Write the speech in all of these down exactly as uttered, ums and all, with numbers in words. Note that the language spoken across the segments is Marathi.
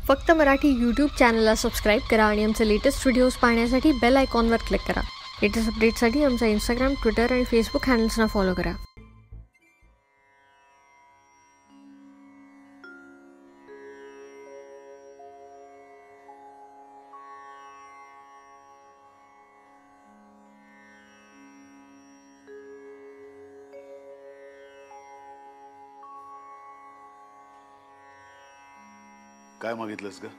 फक्त मराठी यूट्यूब चॅनलला सबस्क्राईब करा आणि आमचे लेटेस्ट व्हिडिओज पाहण्यासाठी बेल आयकॉनवर क्लिक करा. लेटेस्ट अपडेट्ससाठी आमचा इंस्टाग्राम, ट्विटर आणि फेसबुक हँडल्सना फॉलो करा. काय मागितलंस ग?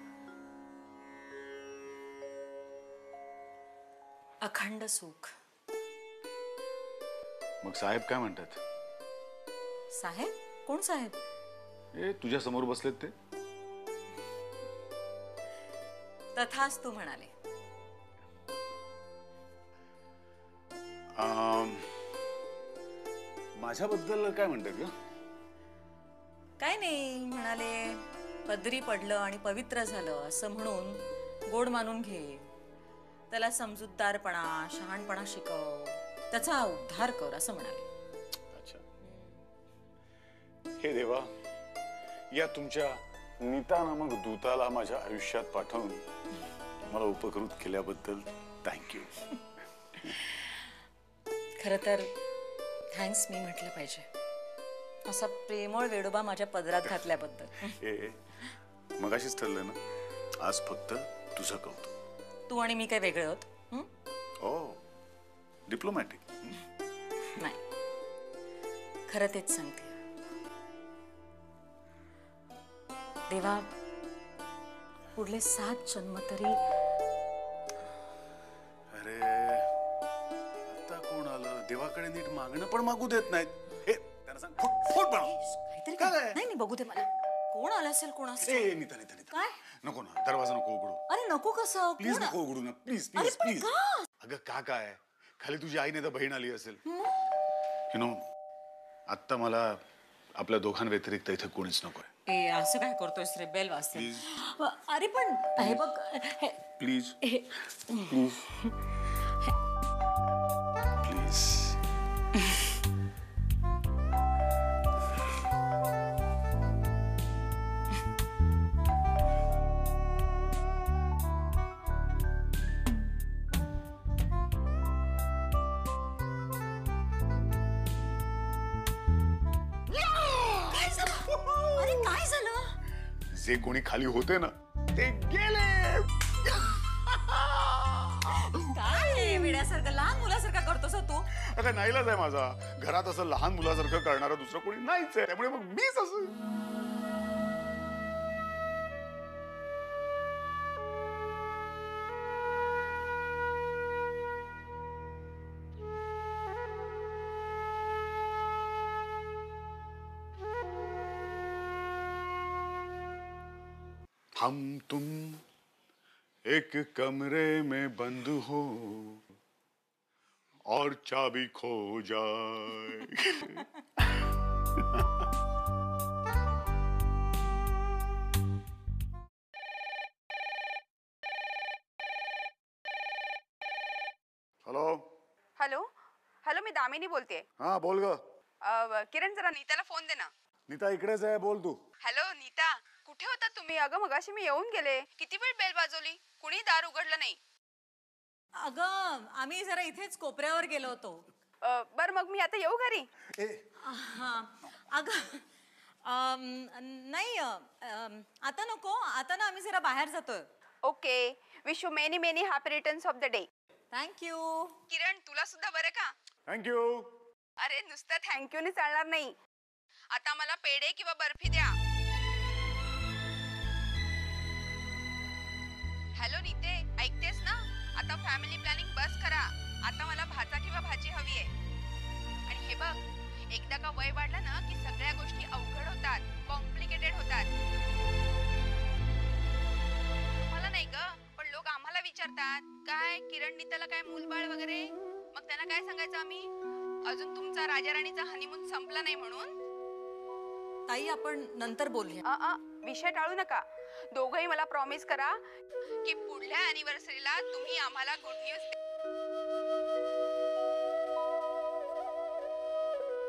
अखंड सुख. मग साहेब काय म्हणतात? साहेब? कोण साहेब? ए तुझ्या समोर बसलेत ते. तथास्तु म्हणाले. माझ्याबद्दल काय म्हणतात ग? काय नाही म्हणाले, पदरी पडलं आणि पवित्र झालं असं म्हणून गोड मानून घे. त्याला समजूतदारपणा, शहाणपणा शिकव, त्याचा उद्धार कर असं म्हणाले. अच्छा. हे देवा, या तुमच्या नीता नामक दूताला माझ्या आयुष्यात पाठवून मला उपकृत केल्याबद्दल थँक्यू. खरं तर थँक्स मी म्हटलं पाहिजे, असा प्रेमळ वेडोबा माझ्या पदरात घातल्याबद्दल. ए मगाशीच ठरलं ना, आज फक्त तुझं कौतुक. तू आणि मी काय वेगळे होत? Oh diplomatic. नाही, खरं तेच सांगते. देवा, पुढले सात जन्म तरी. अरे आता कोण आलं? देवाकडे नीट मागणं पण मागू देत नाहीत. हे त्यांना सांग फुट फुट बनव. काहीतरी काय? नाही नाही, बघू दे मला. कोण आलं असेल? कोण असेल? ए नीता नीता नीता काय? नको ना, दरवाजा नको उघडू. अरे नको. कसं? प्लीज नको उघडू ना, प्लीज प्लीज प्लीज. अगं का काय, खाली तुझी आई नाही तर बहीण आली असेल. यु नो, आत्ता मला आपल्या दोघांव्यतिरिक्त इथे कोणीच नकोय. ए असं काय करतोयस रे? बेल वाजते. अरे पण हे बघ. Please please please. अरे काय झालं? जे कोणी खाली होते ना ते गेले. काय वेड्यासारखं लहान मुलासारखं करतोस तू? अगं नाईलाज आहे माझा. घरात असं लहान मुलासारखं करणारं दुसरं कोणी नाहीच आहे, त्यामुळे मग मीच असं. हम तुम एक कमरे में बंद हो और चाबी खो जाए. हॅलो हॅलो हॅलो मी दामिनी बोलतेय. हा बोल ग. किरण, जरा नीताला फोन दे ना. नीता इकडेच आहे, बोल तू. हॅलो नीता, कुठे होता तुम्ही? अगं मगाशी मी येऊन गेले. किती वेळ बेल वाजवली, कुणी दार उघडलं नाही. अगं आम्ही जरा इथेच कोपऱ्यावर गेलो होतो. बर मग मी आता येऊ घरी? अगं नाही, आता नको. आता ना आम्ही जरा बाहेर जातोय. Okay. Wish you many many happy returns of the day. Thank you. Kiran, तुला सुद्धा बरं का? थँक्यू. अरे नुसतं थँक्यू ने चालणार नाही, आता मला पेढे किंवा बर्फी द्या. हॅलो नीते, ऐकतेस ना? आता फॅमिली प्लॅनिंग बस करा. आता मला भाजा किंवा भाजी हवी आहे. आणि हे बघ, एकदा का वय वाढलं ना की सगळ्या गोष्टी अवघड होतात, कॉम्प्लिकेटेड होतात. मला नाही ग, पण लोक आम्हाला विचारतात, काय किरण नीताला काय मूलबाळ वगैरे. मग त्यांना काय सांगायचं आम्ही? अजून तुमचा राजा राणीचा हनीमून संपला नाही म्हणून. ताई, आपण नंतर बोलूया. अ विषय टाळू नका. दोघंही मला प्रॉमिस करा की पुढल्या अॅनिव्हर्सरीला तुम्ही आम्हाला गुड न्यूज.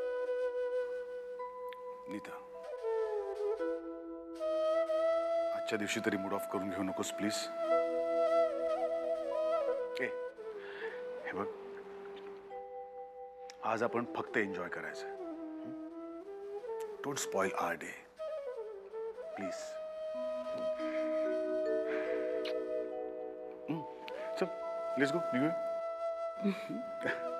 नीता, आजच्या दिवशी तरी मूड ऑफ करून घेऊ नकोस प्लीज. ए हे बघ, आज आपण फक्त एन्जॉय करायचं. Don't spoil our day please. चल लेट्स गो. निघूया.